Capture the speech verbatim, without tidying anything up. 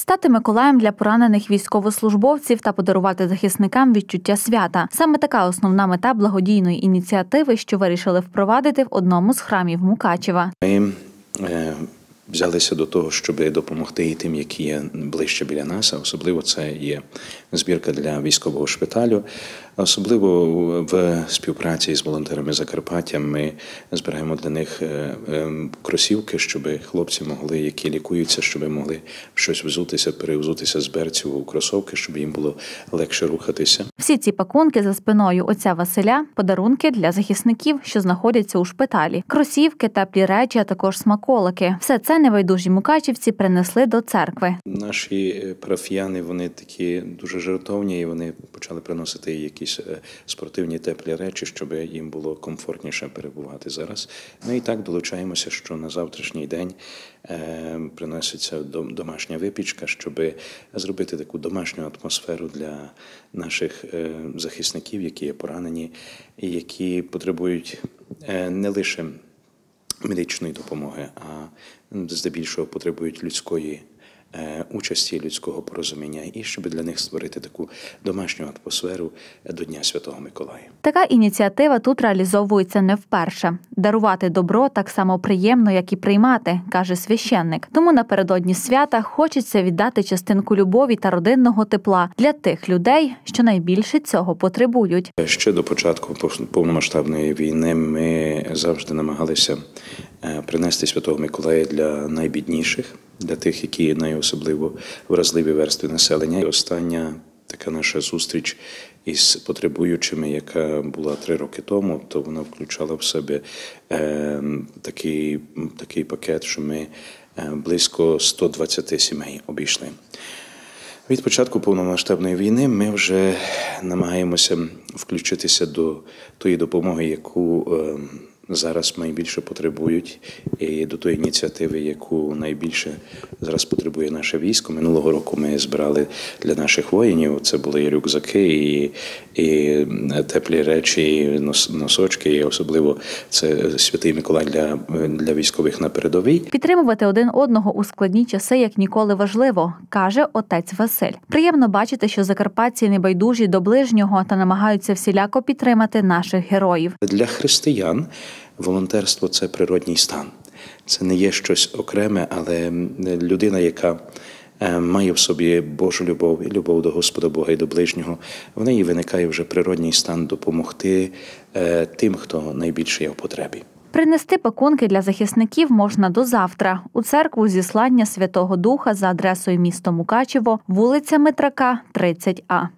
Стати Миколаєм для поранених військовослужбовців та подарувати захисникам відчуття свята. Саме така основна мета благодійної ініціативи, що вирішили впровадити в одному з храмів Мукачева. Ми е, взялися до того, щоб допомогти і тим, які є ближче біля нас, а особливо це є збірка для військового шпиталю. Особливо в співпраці з волонтерами Закарпаття ми збираємо для них кросівки, щоб хлопці могли, які лікуються, щоб могли щось взутися, перевзутися з берців у кросовки, щоб їм було легше рухатися. Всі ці пакунки за спиною отця Василя – подарунки для захисників, що знаходяться у шпиталі. Кросівки, теплі речі, а також смаколики. Все це небайдужі мукачівці принесли до церкви. Наші парафіяни, вони такі дуже жертовні, і вони почали приносити якісь спортивні теплі речі, щоб їм було комфортніше перебувати зараз. Ми і так долучаємося, що на завтрашній день приноситься домашня випічка, щоб зробити таку домашню атмосферу для наших захисників, які є поранені і які потребують не лише медичної допомоги, а здебільшого потребують людської участі, людського порозуміння, і щоб для них створити таку домашню атмосферу до Дня Святого Миколая. Така ініціатива тут реалізовується не вперше. Дарувати добро так само приємно, як і приймати, каже священник. Тому напередодні свята хочеться віддати частинку любові та родинного тепла для тих людей, що найбільше цього потребують. Ще до початку повномасштабної війни ми завжди намагалися принести Святого Миколая для найбідніших, для тих, які найособливо вразливі верстви населення. І остання така наша зустріч із потребуючими, яка була три роки тому, то вона включала в себе е, такий, такий пакет, що ми е, близько ста двадцяти сімей обійшли. Від початку повномасштабної війни ми вже намагаємося включитися до тої допомоги, яку е, зараз найбільше потребують, і до тої ініціативи, яку найбільше зараз потребує наше військо. Минулого року ми збирали для наших воїнів, це були і рюкзаки, і, і теплі речі, і носочки, і особливо це Святий Миколай для, для військових на передовій. Підтримувати один одного у складні часи як ніколи важливо, каже отець Василь. Приємно бачити, що закарпатці небайдужі до ближнього та намагаються всіляко підтримати наших героїв. Для християн волонтерство – це природній стан. Це не є щось окреме, але людина, яка має в собі Божу любов і любов до Господа Бога і до ближнього, в неї виникає вже природній стан допомогти тим, хто найбільше є в потребі. Принести пакунки для захисників можна до завтра. У церкву Зіслання Святого Духа за адресою місто Мукачево, вулиця Митрака, тридцять А.